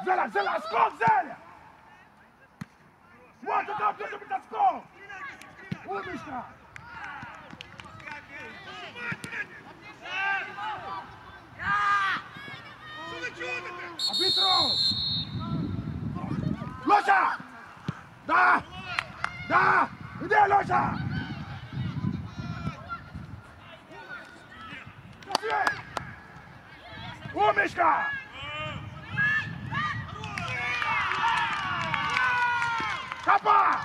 Zela, skok, Zela! Młody, dobrze, żeby to skok! Umiesz to! Arbitro! Losia! Da! Da! Idę, Losia! Umiesz to! Kapa!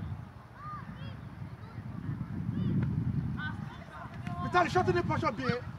Виталий, що ти не пішов бігти?